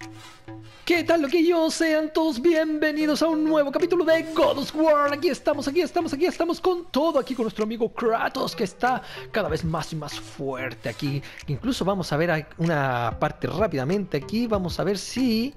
¿Qué tal, loquillos? Sean todos bienvenidos a un nuevo capítulo de God of War. Aquí estamos con todo, aquí con nuestro amigo Kratos, que está cada vez más y más fuerte aquí. Incluso vamos a ver una parte rápidamente aquí. Vamos a ver si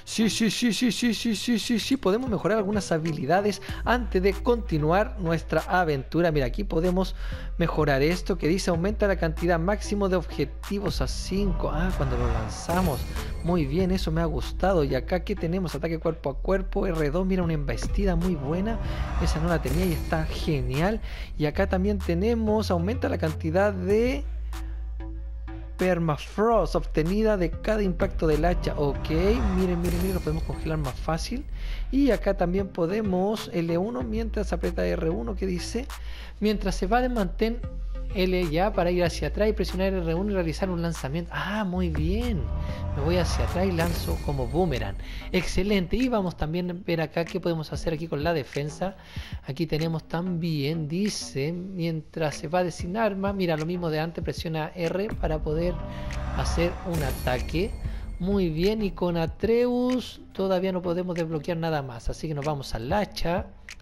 podemos mejorar algunas habilidades antes de continuar nuestra aventura. Mira, aquí podemos mejorar esto que dice aumenta la cantidad máximo de objetivos a 5. Cuando lo lanzamos. Muy bien, eso me ha gustado. Y acá, ¿qué tenemos? Ataque cuerpo a cuerpo, R2, mira, una embestida muy buena. Esa no la tenía y está genial. Y acá también tenemos, aumenta la cantidad de permafrost obtenida de cada impacto del hacha. Ok, miren, lo podemos congelar más fácil. Y acá también podemos L1 mientras aprieta R1, que dice, mientras se va de mantén L ya para ir hacia atrás y presionar R1 y realizar un lanzamiento. Muy bien. Me voy hacia atrás y lanzo como boomerang. Excelente. Y vamos también a ver acá qué podemos hacer aquí con la defensa. Aquí tenemos también, dice, mientras se va sin arma, mira, lo mismo de antes, presiona R para poder hacer un ataque. Muy bien, y con Atreus todavía no podemos desbloquear nada más. Así que nos vamos al hacha.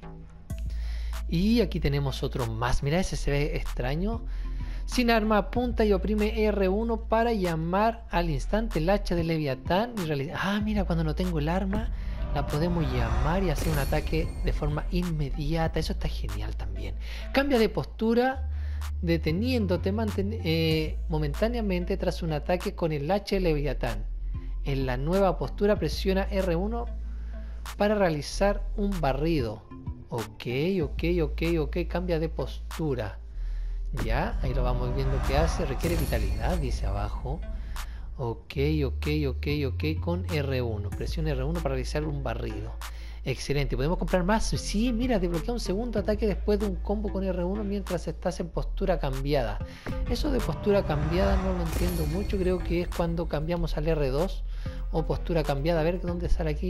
Y aquí tenemos otro más. Mira, ese se ve extraño. Sin arma, apunta y oprime R1 para llamar al instante el hacha de Leviatán y realizar... mira, cuando no tengo el arma la podemos llamar y hacer un ataque de forma inmediata. Eso está genial también. Cambia de postura deteniéndote momentáneamente tras un ataque con el hacha de Leviatán. En la nueva postura presiona R1 para realizar un barrido. Ok, cambia de postura. Ya, ahí lo vamos viendo que hace. Requiere vitalidad, dice abajo. Ok, con R1. Presiona R1 para realizar un barrido. Excelente, ¿podemos comprar más? Sí, mira, desbloquea un segundo ataque después de un combo con R1 mientras estás en postura cambiada. Eso de postura cambiada no lo entiendo mucho. Creo que es cuando cambiamos al R2 o postura cambiada. A ver, ¿dónde sale aquí?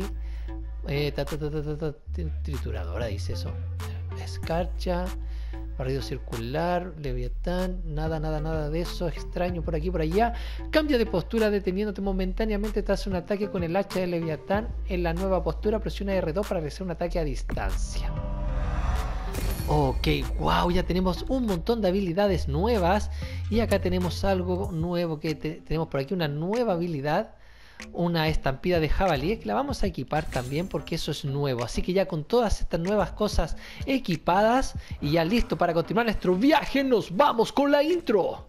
Trituradora dice eso. Escarcha, barrido circular, Leviatán, nada de eso. Extraño por aquí, por allá. Cambia de postura deteniéndote momentáneamente tras un ataque con el hacha de Leviatán. En la nueva postura presiona R2 para realizar un ataque a distancia. Ok, wow, ya tenemos un montón de habilidades nuevas. Y acá tenemos algo nuevo que tenemos por aquí, una nueva habilidad. Una estampida de jabalí que la vamos a equipar también porque eso es nuevo. Así que ya con todas estas nuevas cosas equipadas y ya listo para continuar nuestro viaje, nos vamos con la intro.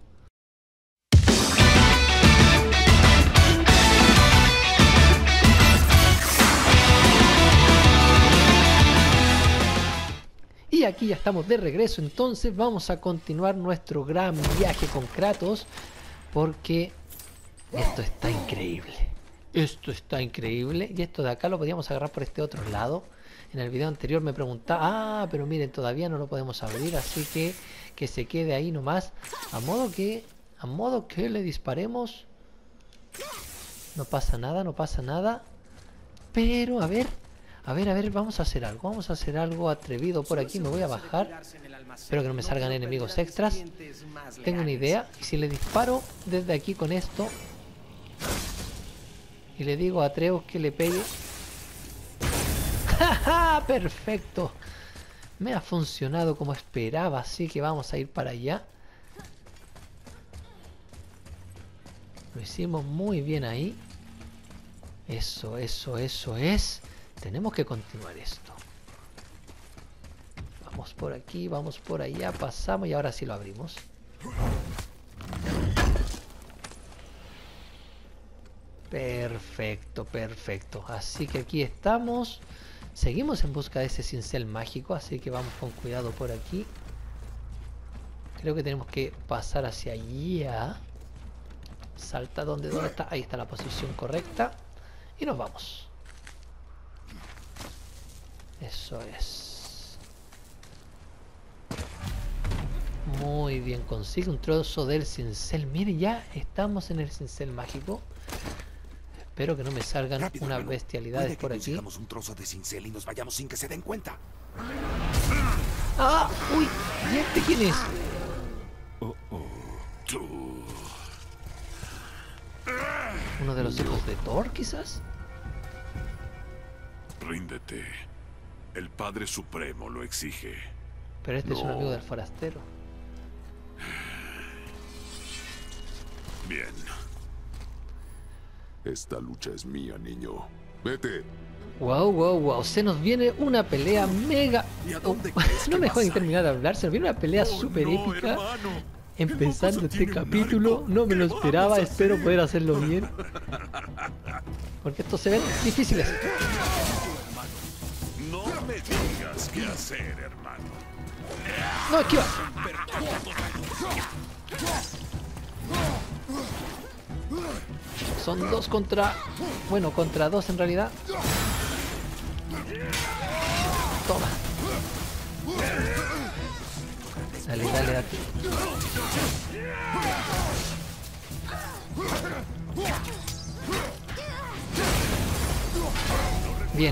Y aquí ya estamos de regreso, entonces vamos a continuar nuestro gran viaje con Kratos porque esto está increíble. Esto está increíble. Y esto de acá lo podíamos agarrar por este otro lado. En el video anterior me preguntaba, pero miren, todavía no lo podemos abrir, así que se quede ahí nomás. A modo que le disparemos. No pasa nada. Pero a ver, vamos a hacer algo. Vamos a hacer algo atrevido por aquí. Me voy a bajar. Espero que no me salgan enemigos extras. Tengo una idea. Y si le disparo desde aquí con esto y le digo a Atreus que le pegue. ¡Ja! Perfecto. Me ha funcionado como esperaba, así que vamos a ir para allá. Lo hicimos muy bien ahí. Eso es. Tenemos que continuar esto. Vamos por aquí, vamos por allá, pasamos y ahora sí lo abrimos. Perfecto. Así que aquí estamos. Seguimos en busca de ese cincel mágico, así que vamos con cuidado por aquí. Creo que tenemos que pasar hacia allá. Salta, ¿dónde está? Ahí está la posición correcta. Y nos vamos. Eso es. Muy bien, consigue un trozo del cincel. Mire, ya estamos en el cincel mágico. Espero que no me salgan unas bestialidades por aquí. Un trozo de cincel y nos vayamos sin que se den cuenta. Uy, ¿y este quién es? Tú. ¿Uno de los hijos de Thor, quizás? Ríndete. El Padre Supremo lo exige. Pero este es un amigo del forastero. Bien. Esta lucha es mía, niño. Vete. Wow, wow, wow. Se nos viene una pelea mega... no me joden terminar de hablar. Se nos viene una pelea súper épica. Hermano. Empezando este capítulo. No me lo esperaba. Espero poder hacerlo bien. Porque estos se ven difíciles. No me digas qué hacer, hermano. No, esquiva. Son dos contra... Bueno, contra dos en realidad. Toma. Dale, dale, dale. Bien.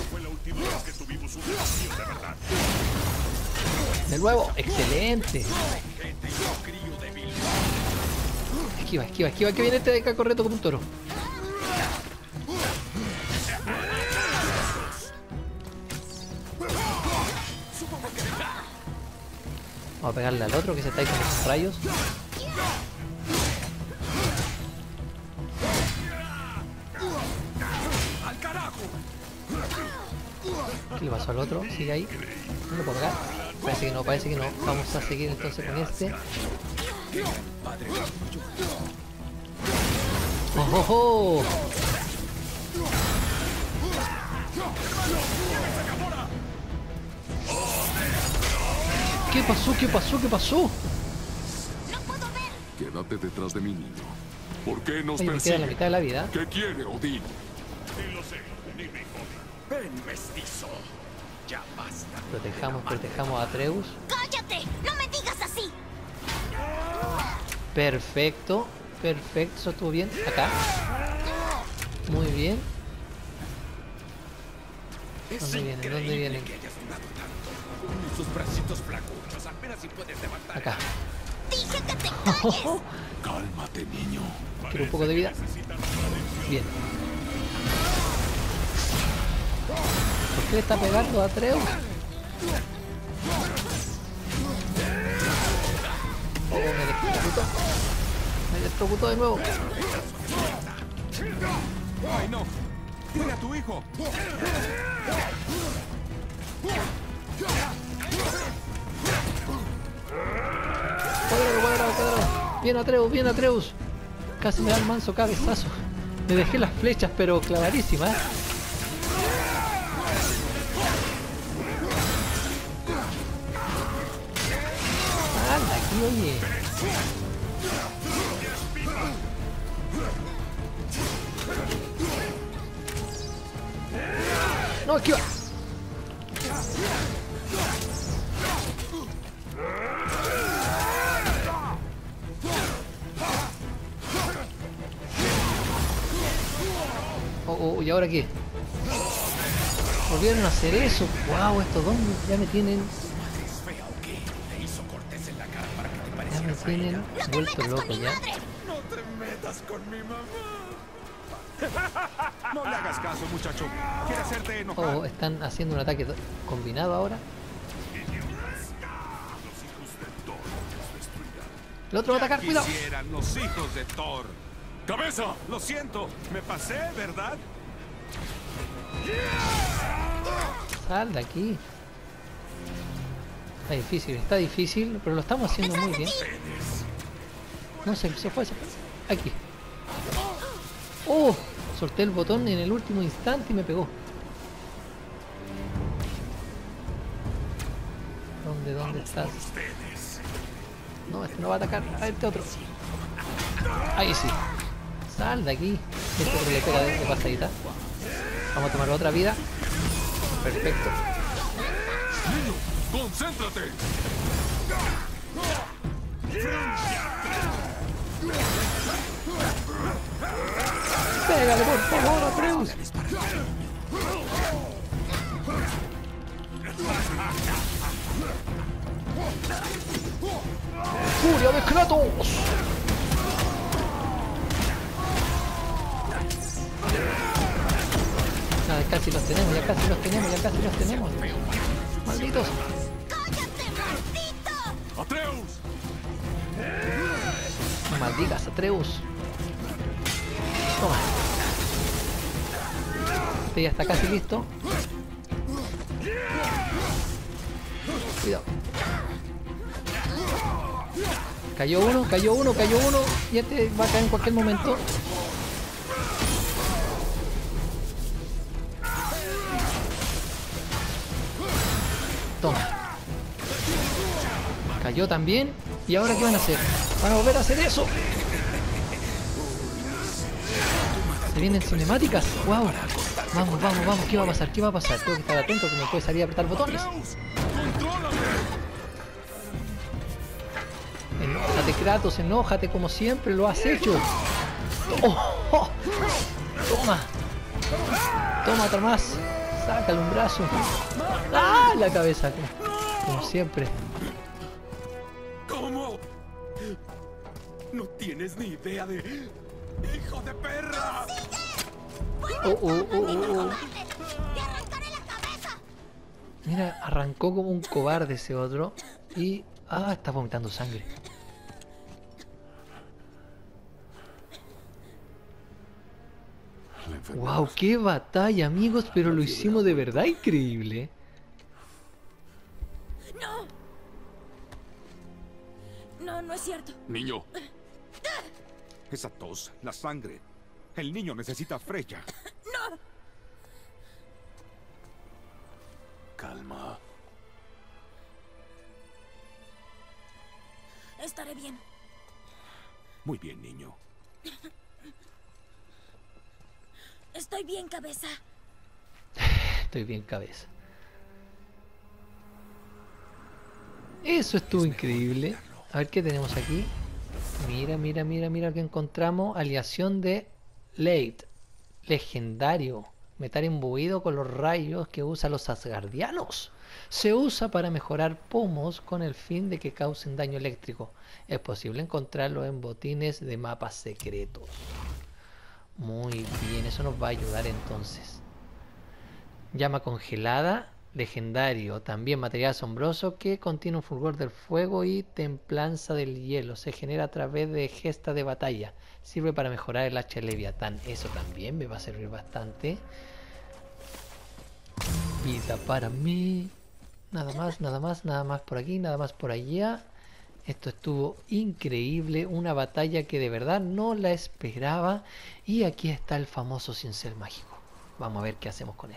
De nuevo, excelente. Esquiva, esquiva, esquiva, que viene este de acá corriendo como un toro. Vamos a pegarle al otro que se está ahí con esos rayos. ¿Qué le pasó al otro? ¿Sigue ahí? ¿No lo puedo pegar? Parece que no, parece que no. Vamos a seguir entonces con este. ¡Oh, oh, oh! ¿Qué pasó? ¿Qué pasó? ¿Qué pasó? Quédate detrás de mi niño. ¿Por qué nos Oye, me queda la persigue? mitad de la vida. ¿Qué quiere Odín? Ven, mestizo. Ya basta. Protejamos a Atreus. ¡Cállate! ¡No me digas así! Perfecto. Perfecto. Eso estuvo bien. Acá. Muy bien. ¿Dónde vienen? ¿Dónde vienen? Que hayas dudado tanto. Con sus bracitos flacuchos apenas si puedes levantar. Acá. ¡Dije que te calles! Cálmate, niño. Quiero un poco de vida. Bien. ¿Por qué le está pegando a Atreus? Oh, me electrocutó. Me electrocutó de nuevo. ¡Ay, no! ¡Dile a tu hijo! Cuadrado, cuadrado, cuadrado. Bien Atreus, bien Atreus. Casi me da el manso cabezazo. Le dejé las flechas, pero clavadísimas. Anda aquí, oye. No, esquiva. Oh, ¿y ahora qué? Volvieron a hacer eso. Wow, estos dos ya me tienen. ¿Es fea o qué? ¿Te hizo Cortés en la cara para que te Ya parecieras me a tienen ella? vuelto ¡Con loco mi ya. madre! ¡No te metas con mi mamá! No le hagas caso, muchacho. Quiere hacerte enojar. Oh, están haciendo un ataque combinado ahora. El otro va a atacar, cuidado. Quisieran los hijos de Thor. ¡Cabeza! Lo siento, me pasé, ¿verdad? Sal de aquí. Está difícil, pero lo estamos haciendo muy bien. No sé, se fue. Aquí. ¡Oh! Solté el botón en el último instante y me pegó. ¿Dónde estás? No, este no va a atacar. A este otro. Ahí sí. Sal de aquí. Este otro le pega de pasadita. Vamos a tomar otra vida. Perfecto. ¡Concéntrate! Pégale, por favor, Atreus. ¡Furia de Kratos! casi los tenemos, ya casi los tenemos, ya casi los tenemos. Malditos. ¡Cállate, maldito! ¡Atreus! No maldigas, Atreus. Toma. Este ya está casi listo. Cuidado. Cayó uno, cayó uno, cayó uno. Y este va a caer en cualquier momento. Toma. Cayó también. ¿Y ahora qué van a hacer? ¿Van a volver a hacer eso? Se vienen cinemáticas. ¡Wow! Vamos, vamos, vamos. ¿Qué va a pasar? ¿Qué va a pasar? Tengo que estar atento que me puede salir a apretar botones. Enójate, Kratos, enójate como siempre lo has hecho. ¡Oh! ¡Oh! Toma. Toma, otra más. Sácale un brazo. ¡Ah! La cabeza. Como siempre. ¿Cómo? No tienes ni idea de... ¡Hijo de perra! ¡Te arrancaré la cabeza! Mira, arrancó como un cobarde ese otro. Y... ah, está vomitando sangre. La enfermedad. ¡Wow! ¡Qué batalla, amigos! Pero lo hicimos de verdad increíble. ¡No! No, no es cierto. Niño, Esa tos, la sangre. El niño necesita a Freya. ¡No! Calma. Estaré bien. Muy bien, niño. Estoy bien, cabeza. Estoy bien, cabeza. Eso estuvo increíble. A ver qué tenemos aquí. Mira, mira, mira, mira lo que encontramos. Aleación de Leit. Legendario. Metal imbuido con los rayos que usan los asgardianos. Se usa para mejorar pomos con el fin de que causen daño eléctrico. Es posible encontrarlo en botines de mapas secretos. Muy bien, eso nos va a ayudar entonces. Llama congelada. Legendario, también material asombroso que contiene un fulgor del fuego y templanza del hielo. Se genera a través de gesta de batalla. Sirve para mejorar el hacha Leviatán. Eso también me va a servir bastante. Vida para mí. Nada más, nada más, nada más por aquí, nada más por allá. Esto estuvo increíble. Una batalla que de verdad no la esperaba. Y aquí está el famoso cincel mágico. Vamos a ver qué hacemos con él.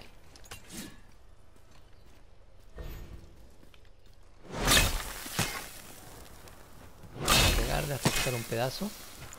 Pegarle hasta quitar un pedazo.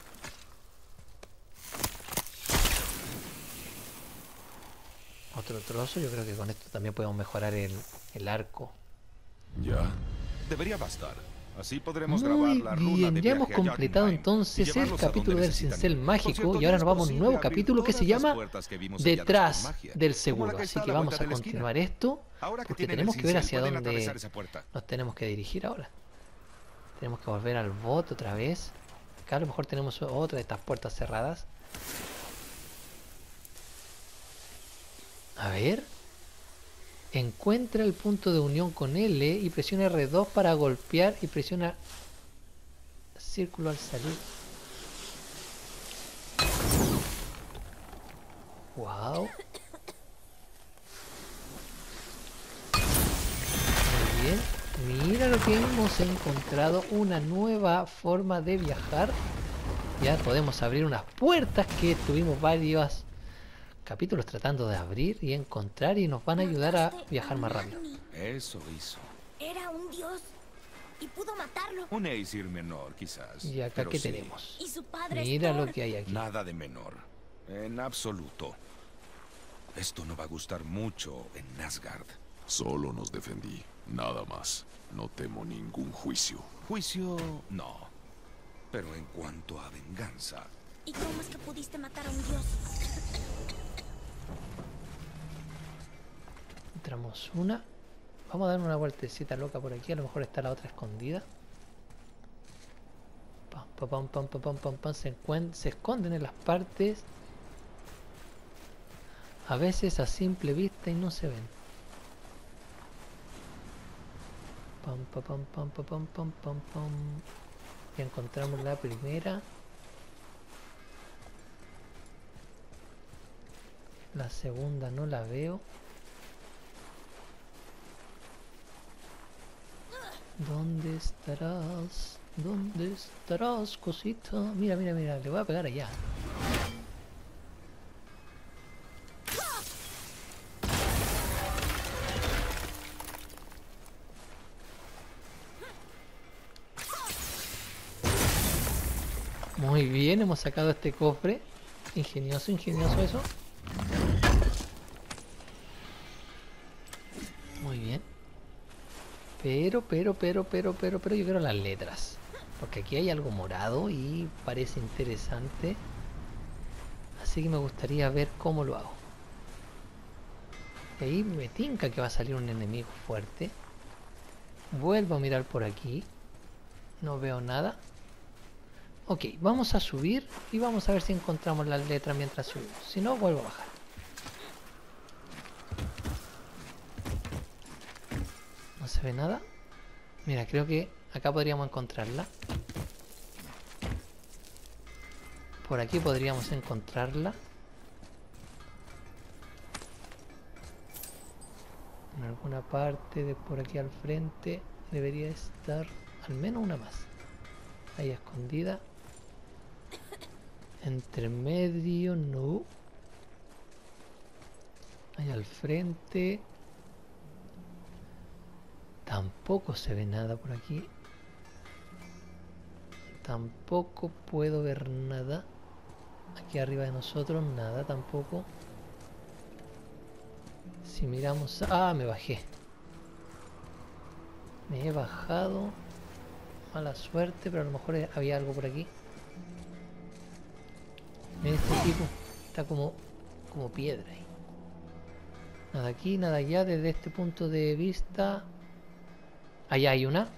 Otro trozo. Yo creo que con esto también podemos mejorar el arco. ¿Ya? Debería bastar. Así podremos grabar Muy la runa bien, de ya hemos viaje a completado Jotunheim y entonces el llevarlos a donde capítulo del necesitan cincel ir. Por mágico cierto, y ahora no nos es vamos a un posible nuevo abrir capítulo que se todas las llama puertas que vimos selladas con Detrás magia, del como la seguro. que Así está a que la vamos vuelta a de la esquina. continuar esto Ahora que porque tienen tenemos el que ver cincel, hacia pueden dónde atravesar esa puerta. nos tenemos que dirigir ahora. Tenemos que volver al bot otra vez. Acá a lo mejor tenemos otra de estas puertas cerradas. A ver. Encuentra el punto de unión con L y presiona R2 para golpear y presiona círculo al salir. Wow. Muy bien. Mira lo que hemos encontrado. Una nueva forma de viajar. Ya podemos abrir unas puertas que tuvimos varios capítulos tratando de abrir y encontrar y nos van a ayudar a viajar más rápido. Eso hizo. Era un dios y pudo matarlo. Un Aesir menor, quizás. Y acá pero que sí, tenemos. Y su padre Mira es lo Thor. que hay aquí. Nada de menor. En absoluto. Esto no va a gustar mucho en Asgard. solo nos defendí. Nada más. No temo ningún juicio. Juicio, no. Pero en cuanto a venganza, ¿Y cómo es que pudiste matar a un dios? Entramos una. Vamos a dar una vueltecita loca por aquí. A lo mejor está la otra escondida. Pam, pam, pam, pam, pam, pam, pam. Se esconden en las partes. A veces a simple vista y no se ven. Pam, pam, pam, pam, pam, pam, pam, pam, pam. Ya encontramos la primera. La segunda no la veo. ¿Dónde estarás? ¿Dónde estarás, cosita? Mira, mira, mira, le voy a pegar allá. Muy bien, hemos sacado este cofre. Ingenioso, ingenioso eso. Muy bien. Pero yo quiero las letras. Porque aquí hay algo morado y parece interesante. Así que me gustaría ver cómo lo hago. Y ahí me tinca que va a salir un enemigo fuerte. Vuelvo a mirar por aquí. No veo nada. Ok, vamos a subir y vamos a ver si encontramos las letras mientras subimos. Si no, vuelvo a bajar. No se ve nada. Mira, creo que acá podríamos encontrarla. Por aquí podríamos encontrarla. En alguna parte de por aquí al frente debería estar al menos una más. Ahí escondida. Entre medio, no. Ahí al frente. Tampoco se ve nada por aquí. Tampoco puedo ver nada. Aquí arriba de nosotros, nada tampoco. Si miramos... ¡Ah! Me bajé. Me he bajado. Mala suerte, pero a lo mejor había algo por aquí. Mira, este tipo está como piedra ahí. Nada aquí, nada allá. Desde este punto de vista... Allá hay una.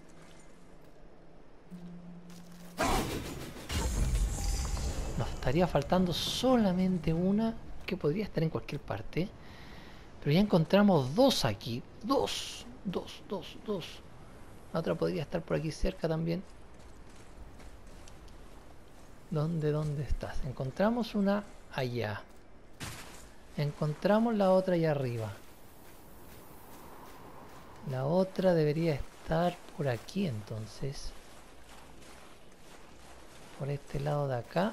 Nos estaría faltando solamente una que podría estar en cualquier parte. Pero ya encontramos dos aquí. Dos. La otra podría estar por aquí cerca también. ¿Dónde estás? Encontramos una allá. Encontramos la otra allá arriba. La otra debería estar por aquí entonces. Por este lado de acá.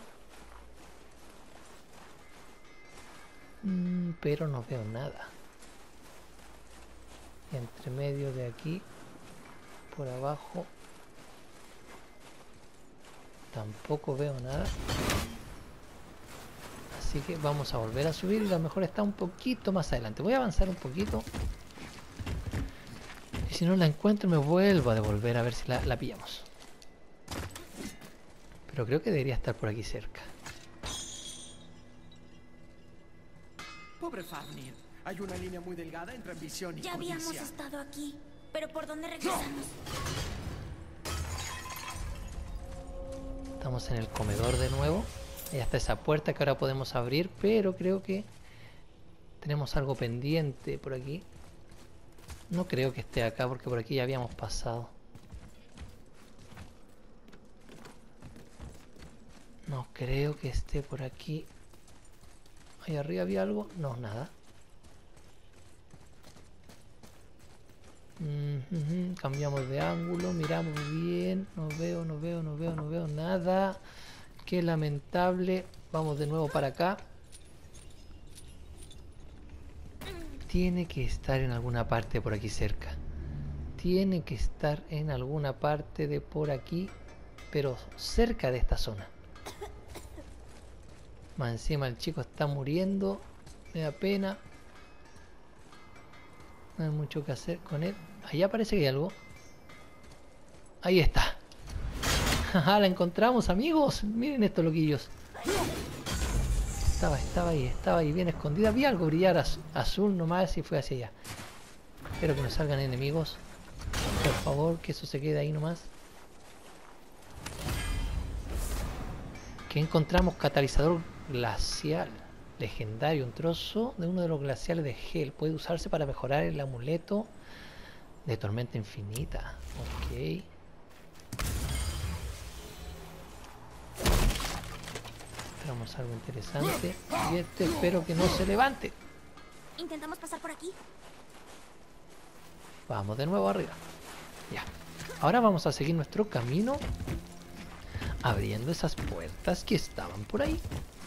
Pero no veo nada. Y entre medio de aquí. Por abajo. Tampoco veo nada. Así que vamos a volver a subir y a lo mejor está un poquito más adelante. Voy a avanzar un poquito. Y si no la encuentro me vuelvo a devolver a ver si la pillamos. Pero creo que debería estar por aquí cerca. Pobre Fafnir. Hay una línea muy delgada entre ambición y Ya codicia. habíamos estado aquí. ¿Pero por dónde regresamos? Estamos en el comedor de nuevo. Y hasta esa puerta que ahora podemos abrir. Pero creo que tenemos algo pendiente por aquí. No creo que esté acá porque por aquí ya habíamos pasado. No creo que esté por aquí. Ahí arriba había algo. No, nada. Cambiamos de ángulo. Miramos bien. No veo nada. Qué lamentable. Vamos de nuevo para acá. Tiene que estar en alguna parte por aquí cerca. Tiene que estar en alguna parte de por aquí. Pero cerca de esta zona. Más encima el chico está muriendo. Me da pena. No hay mucho que hacer con él. Allá parece que hay algo. Ahí está. La encontramos, amigos. Miren estos loquillos. Estaba ahí bien escondida. Vi algo brillar azul nomás y fue hacia allá. Espero que no salgan enemigos. Por favor, que eso se quede ahí nomás. Que encontramos catalizador glacial. Legendario, un trozo de uno de los glaciares de Hel. Puede usarse para mejorar el amuleto de tormenta infinita. Ok. Esperamos algo interesante. Y este espero que no se levante. ¿Intentamos pasar por aquí? Vamos de nuevo arriba. Ya. Ahora vamos a seguir nuestro camino, abriendo esas puertas que estaban por ahí.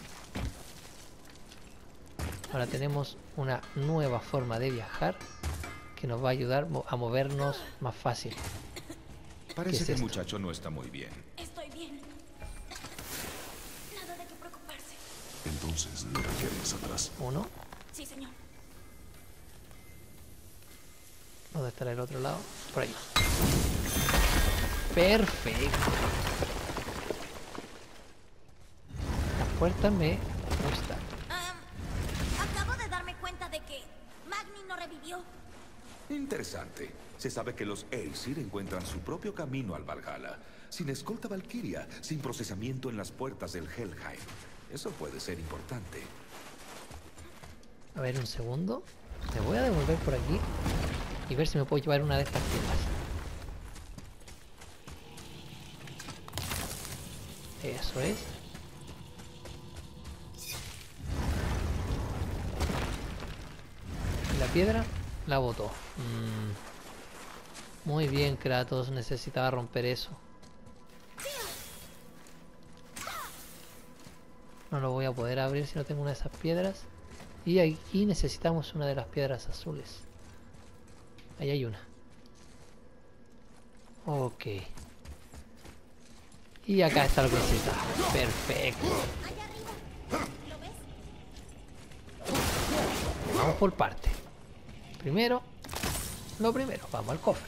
Ahora tenemos una nueva forma de viajar que nos va a ayudar a movernos más fácil. Parece es que el esto? muchacho no está muy bien. Estoy bien. Nada de qué preocuparse. Entonces no te quedes atrás. Uno. Sí, señor. ¿Dónde estará el otro lado? Por ahí. Perfecto. Las puertas me gustan. Acabo de darme cuenta de que Magni no revivió. Interesante. Se sabe que los Aesir encuentran su propio camino al Valhalla, sin escolta valquiria, sin procesamiento en las puertas del Helheim. Eso puede ser importante. A ver, un segundo. Me voy a devolver por aquí y ver si me puedo llevar una de estas piedras. Eso es. Y la piedra la botó. Muy bien, Kratos. Necesitaba romper eso. No lo voy a poder abrir si no tengo una de esas piedras. Y aquí necesitamos una de las piedras azules. Ahí hay una. Ok. Y acá está la cosita. Perfecto. ¿Lo ves? Vamos por parte. Primero, lo primero. Vamos al cofre.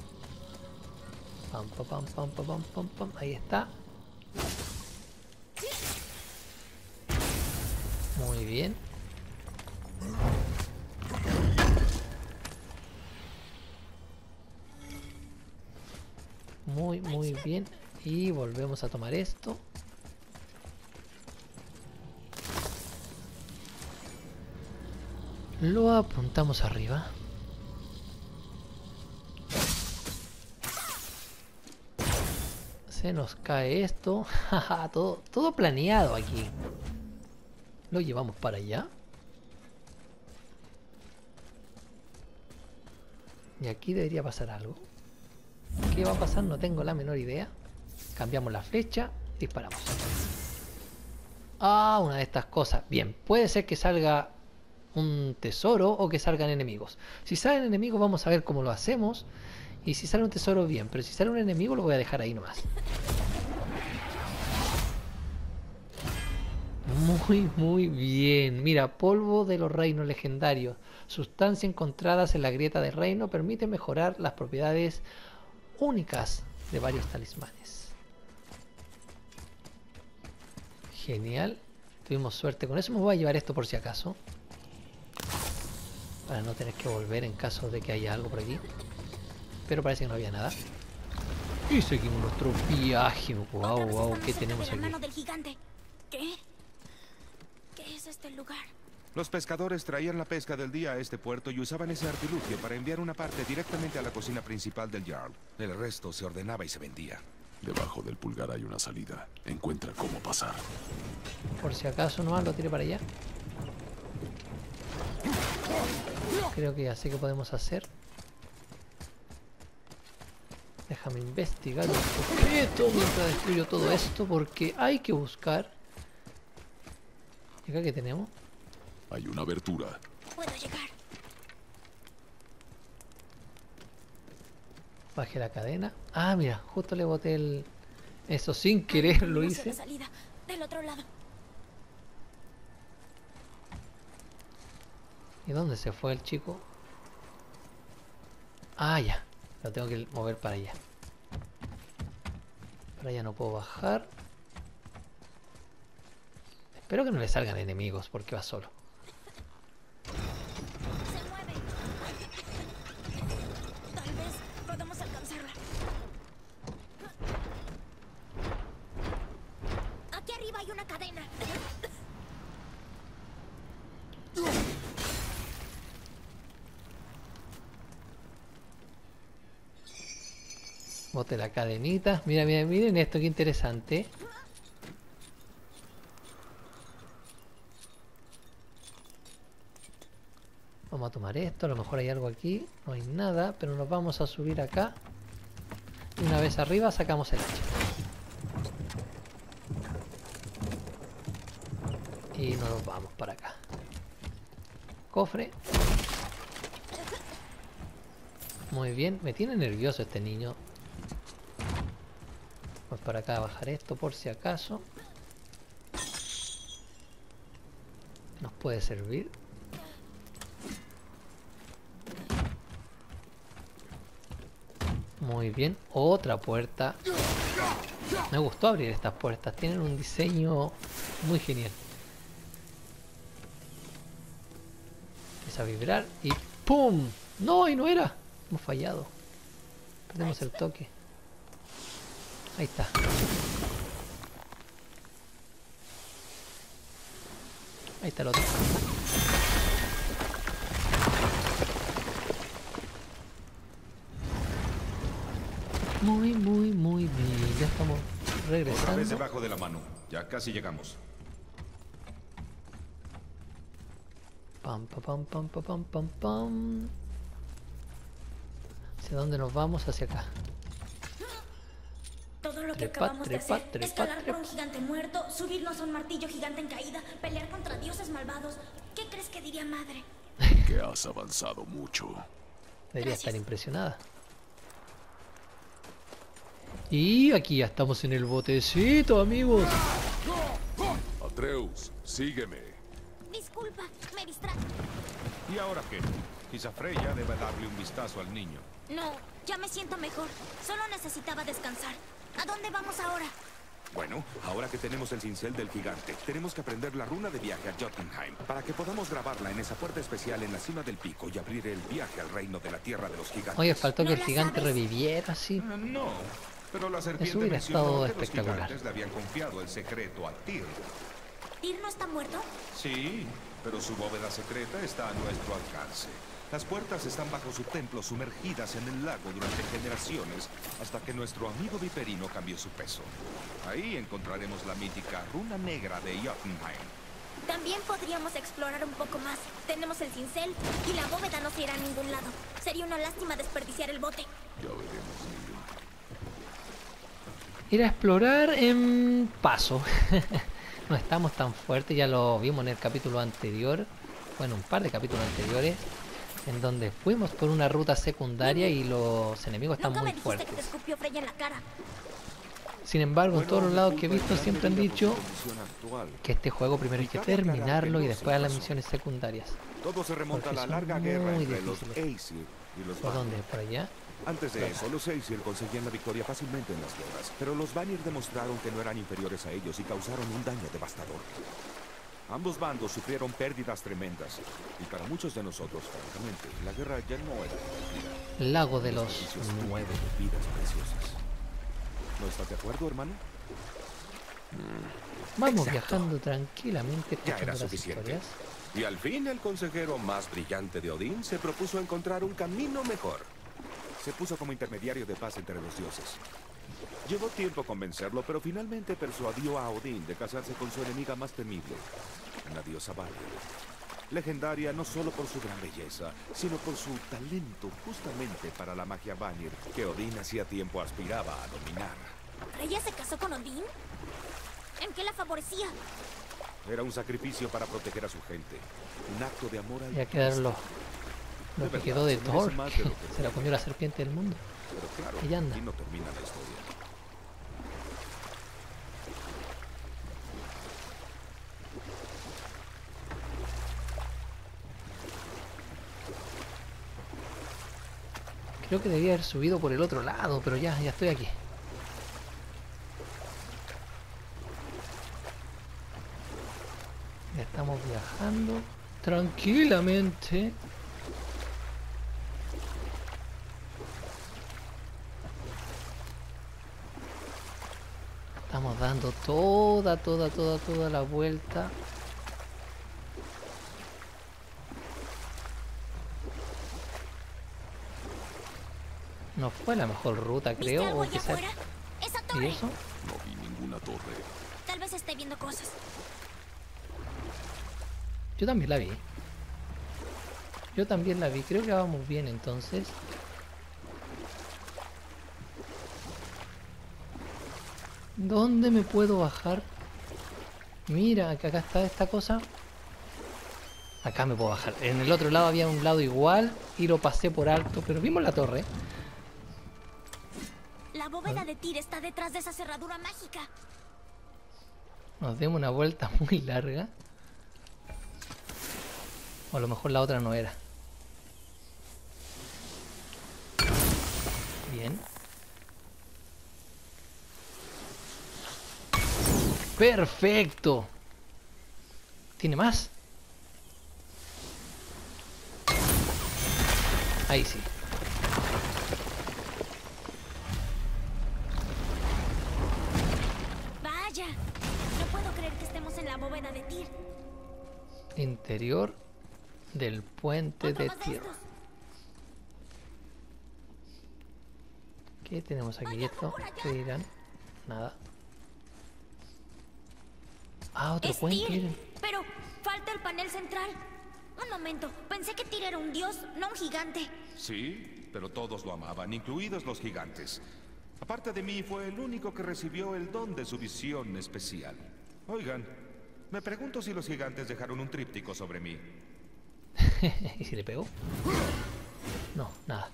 Pam, pam, pam, pam, pam, pam, pam, pam. Ahí está. Muy bien. Muy bien. Y volvemos a tomar esto. Lo apuntamos arriba. Se nos cae esto. todo planeado aquí. Lo llevamos para allá. Y aquí debería pasar algo. ¿Qué va a pasar? No tengo la menor idea. Cambiamos la flecha. Disparamos. Ah, una de estas cosas. Bien, puede ser que salga un tesoro o que salgan enemigos. Si salen enemigos vamos a ver cómo lo hacemos. Y si sale un tesoro, bien. Pero si sale un enemigo lo voy a dejar ahí nomás. Muy bien. Mira, polvo de los reinos legendarios. Sustancia encontradas en la grieta de reino permite mejorar las propiedades únicas de varios talismanes. Genial. Tuvimos suerte con eso. Me voy a llevar esto por si acaso. Para no tener que volver en caso de que haya algo por aquí. Pero parece que no había nada. Y seguimos nuestro viaje. Wow, ¿qué tenemos de la aquí? mano del gigante. ¿Qué? ¿Qué es este lugar? Los pescadores traían la pesca del día a este puerto y usaban ese artilugio para enviar una parte directamente a la cocina principal del Jarl. El resto se ordenaba y se vendía. Debajo del pulgar hay una salida. Encuentra cómo pasar. Por si acaso nomás lo tire para allá. Creo que ya sé qué podemos hacer. Déjame investigar un poquito mientras destruyo todo esto porque hay que buscar. ¿Y acá qué tenemos? Hay una abertura. Puedo llegar. Bajé la cadena. Ah, mira, justo le boté el... Eso sin querer lo No sé hice. la salida. Del otro lado. ¿Y dónde se fue el chico? Ah, ya. Lo tengo que mover para allá. Para allá no puedo bajar. Espero que no le salgan enemigos porque va solo. Se mueve. Tal vez podamos alcanzarla. Aquí arriba hay una cadena. Bote la cadenita. Mira, mira, miren esto, qué interesante. Vamos a tomar esto, a lo mejor hay algo aquí. No hay nada, pero nos vamos a subir acá. Y una vez arriba sacamos el hacha. Y nos vamos para acá. Cofre. Muy bien, me tiene nervioso este niño. Vamos para acá a bajar esto por si acaso. Nos puede servir. Muy bien, otra puerta. Me gustó abrir estas puertas, tienen un diseño muy genial. Empieza a vibrar y ¡pum! ¡No! Y no era. Hemos fallado. Perdemos el toque. Ahí está. Ahí está el otro. Muy bien. Ya estamos Otra vez regresando. debajo de la mano. Ya casi llegamos. Pam, pam, pam, pam, pam, pam, pam. ¿Hacia dónde nos vamos? Hacia acá. Todo lo que Trepa, acabamos de trepa, hacer, trepa, escalar por trepa. un gigante muerto, subirnos a un martillo gigante en caída, pelear contra dioses malvados. ¿Qué crees que diría madre? Que has avanzado mucho. Debería Gracias. estar impresionada. Y aquí ya estamos en el botecito, amigos. Atreus, sígueme. Disculpa, me distraje. ¿Y ahora qué? Quizá Freya debe darle un vistazo al niño. No, ya me siento mejor. Solo necesitaba descansar. ¿A dónde vamos ahora? Bueno, ahora que tenemos el cincel del gigante, tenemos que aprender la runa de viaje a Jotunheim para que podamos grabarla en esa puerta especial en la cima del pico y abrir el viaje al reino de la tierra de los gigantes. Oye, faltó que ¿No el la gigante sabes? reviviera así. No, pero la serpiente hubiera mencionó estado que los espectacular. gigantes le habían confiado el secreto a Tyr. ¿Tyr no está muerto? Sí, pero su bóveda secreta está a nuestro alcance. Las puertas están bajo su templo, sumergidas en el lago durante generaciones, hasta que nuestro amigo viperino cambió su peso. Ahí encontraremos la mítica runa negra de Jotunheim. También podríamos explorar un poco más. Tenemos el cincel y la bóveda no se irá a ningún lado. Sería una lástima desperdiciar el bote. Ya veremos, niño. Ir a explorar en paso. No estamos tan fuertes, ya lo vimos en el capítulo anterior. Bueno, un par de capítulos anteriores. En donde fuimos por una ruta secundaria y los enemigos están Nunca muy me dijiste que te fuertes. escupió Freya en la cara. Sin embargo, en todos los lados que he mi visto culpa es siempre han gran dicho debido a mi condición actual. que este juego primero hay que Cabe aclarar que terminarlo y no después a las soy misiones secundarias. Todo se remonta a Porque la son larga guerra muy entre los difíciles. Aesir y los ¿Por Vanir. dónde? ¿Por allá? Antes de eso, los Aesir conseguían la victoria fácilmente en las guerras, pero los Vanir demostraron que no eran inferiores a ellos y causaron un daño devastador. Ambos bandos sufrieron pérdidas tremendas, y para muchos de nosotros, francamente, la guerra ya no era divertida. Lago de los Desperdicios 9. estúpidos de vidas preciosas. ¿No estás de acuerdo, hermano? Vamos Exacto. viajando tranquilamente Ya escuchando era las suficiente. historias. Y al fin el consejero más brillante de Odín se propuso encontrar un camino mejor. Se puso como intermediario de paz entre los dioses. Llevó tiempo convencerlo, pero finalmente persuadió a Odín de casarse con su enemiga más temible, una diosa Vanir. Legendaria no solo por su gran belleza, sino por su talento justamente para la magia Vanir, que Odín hacía tiempo aspiraba a dominar. ¿Freya se casó con Odín? ¿En qué la favorecía? Era un sacrificio para proteger a su gente, un acto de amor al Ya quedaron lo De que verdad, quedó de se merece Thor, más que de lo que se la comió la serpiente del mundo. Pero claro, Ahí anda. aquí no termina la historia. Creo que debía haber subido por el otro lado, pero ya estoy aquí. Ya estamos viajando tranquilamente. Estamos dando toda la vuelta. No fue la mejor ruta, ¿Viste creo. algo O allá quizá... afuera? ¡Esa ¿Y torre! eso? No vi ninguna torre. Tal vez esté viendo cosas. Yo también la vi. Yo también la vi. Creo que vamos bien entonces. ¿Dónde me puedo bajar? Mira, que acá está esta cosa. Acá me puedo bajar. En el otro lado había un lado igual y lo pasé por alto, pero vimos la torre. La bóveda de Tyr está detrás de esa cerradura mágica. Nos demos una vuelta muy larga. O a lo mejor la otra no era. Bien. ¡Perfecto! ¿Tiene más? Ahí sí. Vaya, no puedo creer que estemos en la bóveda de Tyr. Interior del puente Otro de más de Tyr. estos. ¿Qué tenemos aquí? Hay algo ¿Esto? por allá. ¿Qué dirán? Nada. Ah, otro Es puente. Tyr, miren. pero falta el panel central. Un momento, pensé que Tyr era un dios, no un gigante. Sí, pero todos lo amaban, incluidos los gigantes. Aparte de mí, fue el único que recibió el don de su visión especial. Oigan, me pregunto si los gigantes dejaron un tríptico sobre mí. ¿Y si le pegó? No, nada.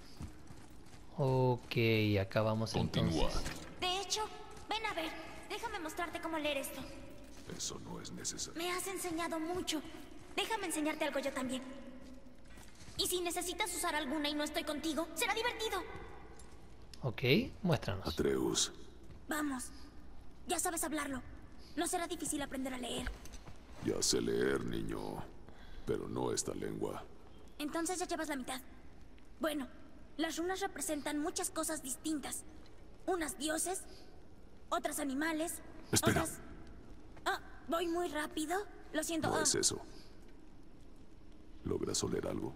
Ok, acá vamos Continúa. entonces. De hecho, ven a ver, déjame mostrarte cómo leer esto. Eso no es necesario. Me has enseñado mucho. Déjame enseñarte algo yo también. Y si necesitas usar alguna y no estoy contigo, será divertido. Ok, muéstranos. Atreus, Vamos, ya sabes hablarlo. No será difícil aprender a leer. ya sé leer, niño. Pero no esta lengua. Entonces ya llevas la mitad. Bueno, las runas representan muchas cosas distintas. Unas dioses, otras animales, Espera. otras... Ah, voy muy rápido. Lo siento. No es eso. ¿Logras oler algo?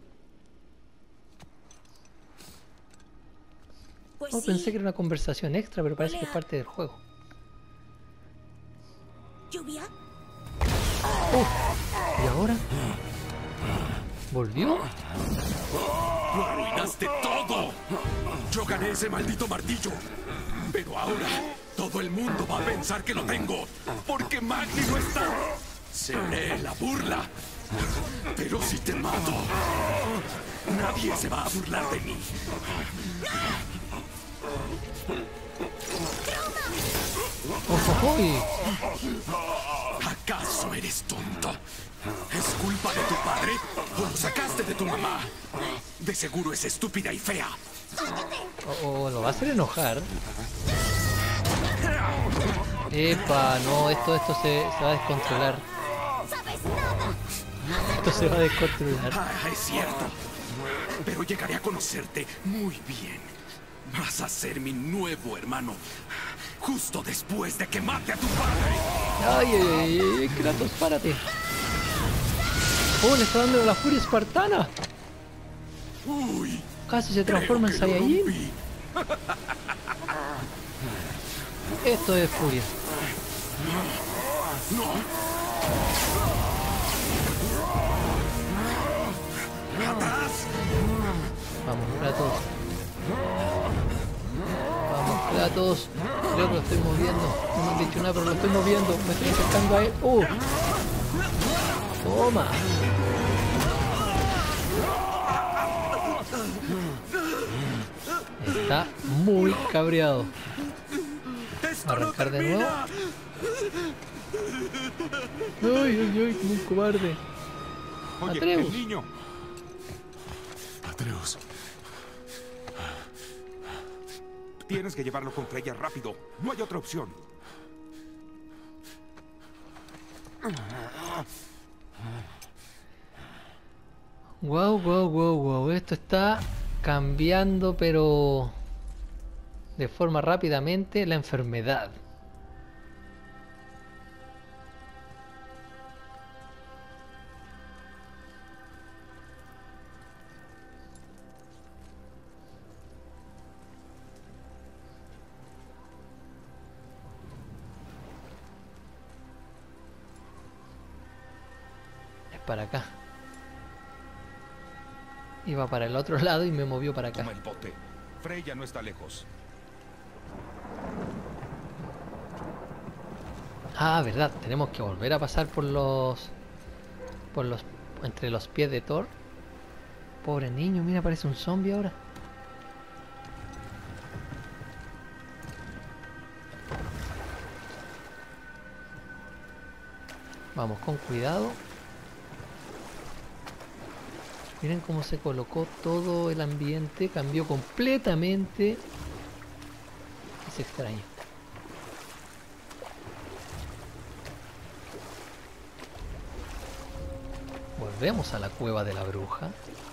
Pues Oh, sí. pensé que era una conversación extra, pero parece que es Olea. parte del juego. ¿Lluvia? ¿Y ahora? ¿Volvió? ¡Lo arruinaste todo! Yo gané ese maldito martillo. Pero ahora todo el mundo va a pensar que lo tengo. Porque Magni no está. Seré la burla. Pero si te mato, nadie se va a burlar de mí. ¡Ojojoy! ¿Acaso eres tonto? ¿Es culpa de tu padre o lo sacaste de tu mamá? De seguro es estúpida y fea. O lo va a hacer enojar. Epa, no, esto se va a descontrolar. ¿Sabes nada? Esto se va a descontrolar. Ah, es cierto. Pero llegaré a conocerte muy bien. Vas a ser mi nuevo hermano. Justo después de que mate a tu padre. ¡Ay, ay, ay, ay! ¡Kratos, párate! ¡Oh, le está dando la furia espartana! Uy. Casi se creo transforma en que lo Saiyajin. rompí. Esto es furia. ¡Atrás! Vamos, Kratos. Vamos, Kratos. Creo que lo estoy moviendo. No me han dicho nada, pero lo estoy moviendo. Me estoy acercando a él. Toma. Está muy cabreado. Arrancar de nuevo. Ay, ay, ay, como un cobarde. Oye, Atreus. el niño. Atreus, Tienes que llevarlo con Freya rápido. No hay otra opción. Wow, wow, wow, wow. Esto está cambiando, pero de forma rápidamente la enfermedad. para acá. Iba para el otro lado y me movió para acá. Toma el bote. Freya no está lejos. Ah, verdad, tenemos que volver a pasar por los entre los pies de Thor. Pobre niño, mira, parece un zombie ahora. Vamos con cuidado. Miren cómo se colocó todo el ambiente, cambió completamente. Es extraño. Volvemos a la cueva de la bruja.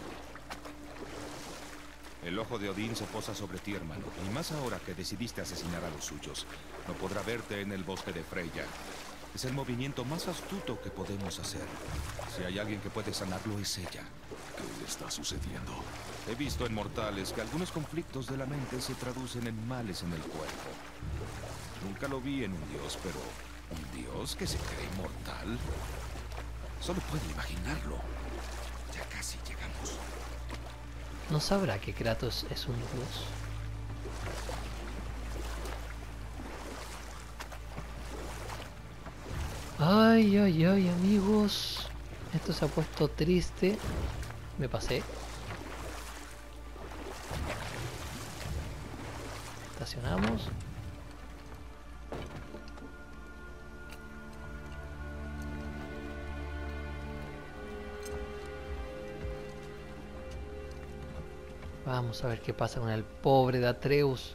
El ojo de Odín se posa sobre ti, hermano. Y más ahora que decidiste asesinar a los suyos. No podrá verte en el bosque de Freya. Es el movimiento más astuto que podemos hacer. Si hay alguien que puede sanarlo, es ella. ¿Qué está sucediendo? He visto en mortales que algunos conflictos de la mente se traducen en males en el cuerpo. Nunca lo vi en un dios, pero ¿un dios que se cree inmortal? Solo puedo imaginarlo. Ya casi llegamos. ¿No sabrá que Kratos es un dios? Ay, ay, ay, amigos. Esto se ha puesto triste. Me pasé. Estacionamos. Vamos a ver qué pasa con el pobre de Atreus.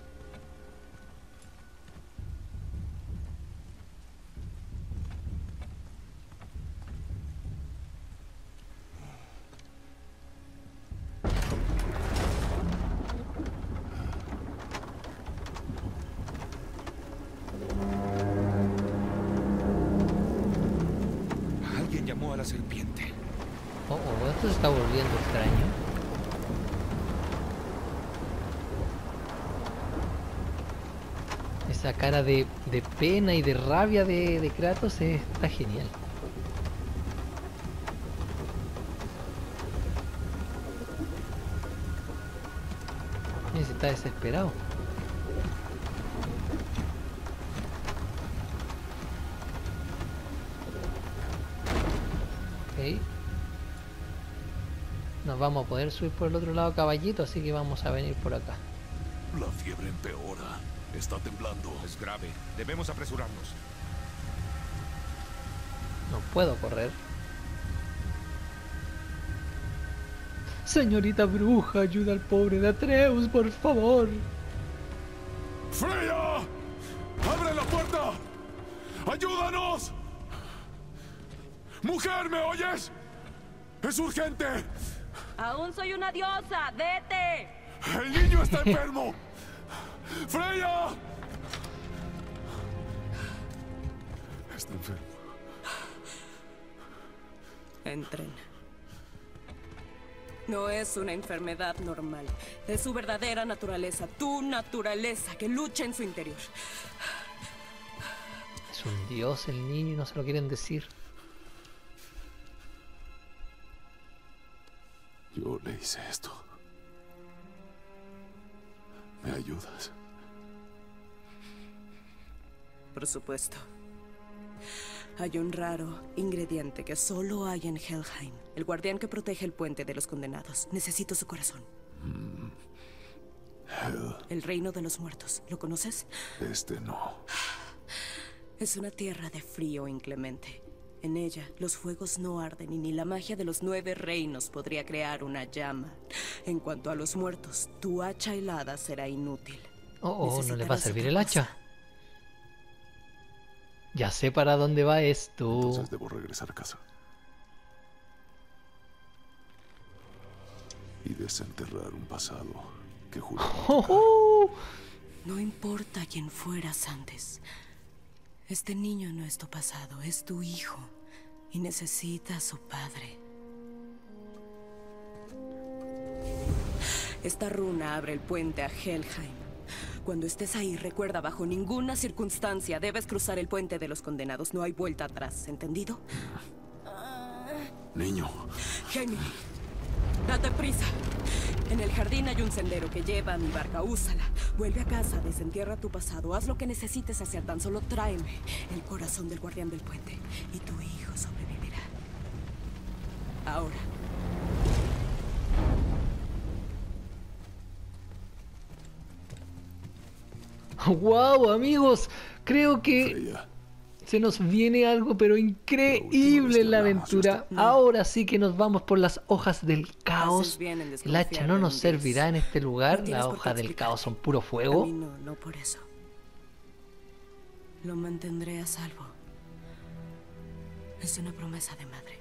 Alguien llamó a la serpiente. Oh, oh, esto se está volviendo extraño. Esa cara de pena y de rabia de Kratos está genial. Ese está desesperado. Ok. Nos vamos a poder subir por el otro lado, caballito, así que vamos a venir por acá. La fiebre empeora. Está temblando. Es grave. Debemos apresurarnos. No puedo correr. Señorita bruja, ayuda al pobre de Atreus, por favor. ¡Freya! ¡Abre la puerta! ¡Ayúdanos! ¡Mujer, ¿me oyes? ¡Es urgente! ¡Aún soy una diosa! ¡Vete! ¡El niño está enfermo! ¡Freya! Está enfermo. Entren. No es una enfermedad normal. Es su verdadera naturaleza, tu naturaleza, que lucha en su interior. Es un dios el niño y no se lo quieren decir. Yo le hice esto. ¿Me ayudas? Por supuesto. Hay un raro ingrediente que solo hay en Helheim. El guardián que protege el puente de los condenados. Necesito su corazón. El reino de los muertos. ¿Lo conoces? No. Es una tierra de frío inclemente. En ella, los fuegos no arden y ni la magia de los 9 reinos podría crear una llama. En cuanto a los muertos, tu hacha helada será inútil. Oh, no le va a servir el hacha. Ya sé para dónde va esto. Entonces debo regresar a casa. Y desenterrar un pasado que juré no tocar. No importa quién fueras antes. Este niño no es tu pasado, es tu hijo. Y necesita a su padre. Esta runa abre el puente a Helheim. Cuando estés ahí, recuerda, bajo ninguna circunstancia debes cruzar el puente de los condenados. No hay vuelta atrás, ¿entendido? Niño. Jamie, date prisa. En el jardín hay un sendero que lleva a mi barca. Úsala. Vuelve a casa, desentierra tu pasado. Haz lo que necesites hacer. Tan solo tráeme el corazón del guardián del puente. Y tu hijo sobrevivirá. Ahora. ¡Wow, amigos! Creo que Freya, se nos viene algo pero increíble en la aventura. Ahora sí que nos vamos por las hojas del caos. Haces bien en El desconfiar hacha no de nos un servirá en dios. este lugar. No tienes Las por qué hojas del explicar. caos son puro A fuego. mí no, no por eso. Lo mantendré a salvo. Es una promesa de madre.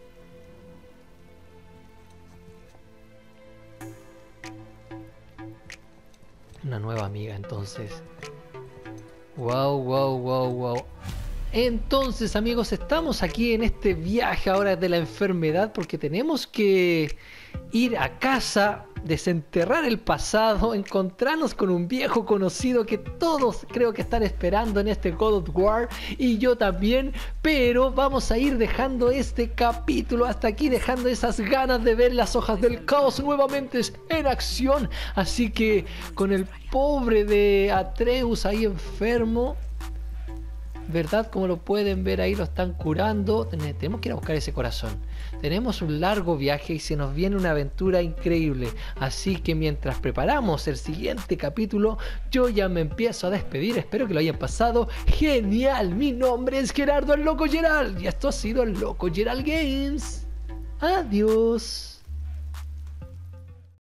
Una nueva amiga, entonces. Wow, wow, wow, wow. Entonces, amigos, estamos aquí en este viaje ahora de la enfermedad porque tenemos que ir a casa, desenterrar el pasado, encontrarnos con un viejo conocido que todos creo que están esperando en este God of War y yo también, pero vamos a ir dejando este capítulo hasta aquí, dejando esas ganas de ver las hojas del caos nuevamente en acción. Así que con el pobre de Atreus ahí enfermo, ¿verdad? Como lo pueden ver ahí, lo están curando. Tenemos que ir a buscar ese corazón. Tenemos un largo viaje y se nos viene una aventura increíble. Así que mientras preparamos el siguiente capítulo, yo ya me empiezo a despedir. Espero que lo hayan pasado genial. Mi nombre es Gerardo el Loco Gerald y esto ha sido el Loco Gerald Games. Adiós.